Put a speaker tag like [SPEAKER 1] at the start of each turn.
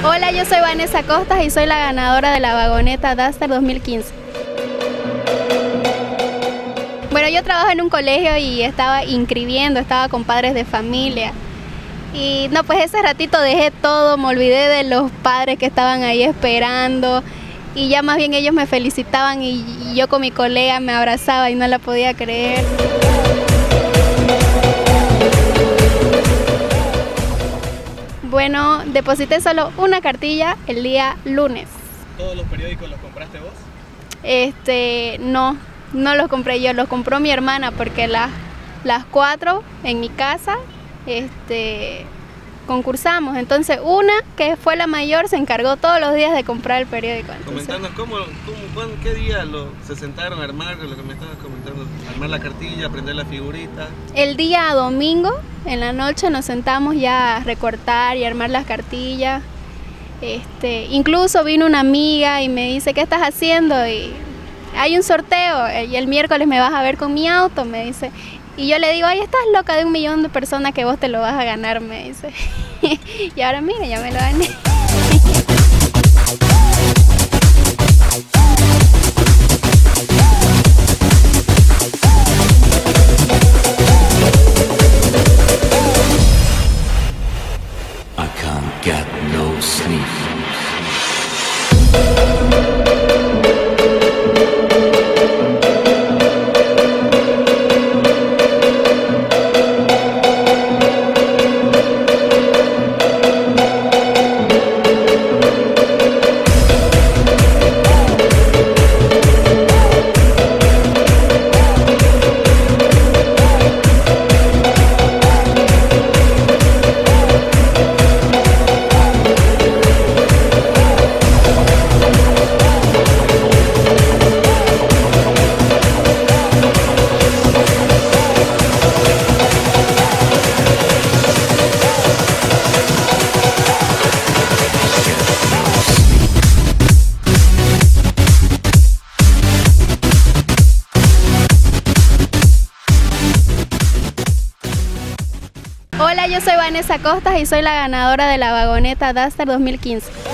[SPEAKER 1] Hola, yo soy Vanessa Costas y soy la ganadora de la vagoneta Duster 2015. Bueno, yo trabajo en un colegio y estaba inscribiendo, estaba con padres de familia. Y no, pues ese ratito dejé todo, me olvidé de los padres que estaban ahí esperando. Y ya más bien ellos me felicitaban y yo con mi colega me abrazaba y no la podía creer. Bueno, deposité solo una cartilla el día lunes.
[SPEAKER 2] ¿Todos los periódicos los compraste vos?
[SPEAKER 1] No los compré yo, los compró mi hermana porque las 4 en mi casa concursamos. Entonces una, que fue la mayor, se encargó todos los días de comprar el periódico.
[SPEAKER 2] Comentanos qué día se sentaron a armar lo que me estabas comentando, armar la cartilla, prender la figurita.
[SPEAKER 1] El día domingo, en la noche, nos sentamos ya a recortar y armar las cartillas. Incluso vino una amiga y me dice, ¿qué estás haciendo? Y hay un sorteo y el miércoles me vas a ver con mi auto, me dice. Y yo le digo, ay, estás loca de 1 millón de personas que vos te lo vas a ganar, me dice. Y ahora mira, ya me lo gané.
[SPEAKER 3] I can't get no sleep.
[SPEAKER 1] Hola, yo soy Vanessa Costas y soy la ganadora de la vagoneta Duster 2015.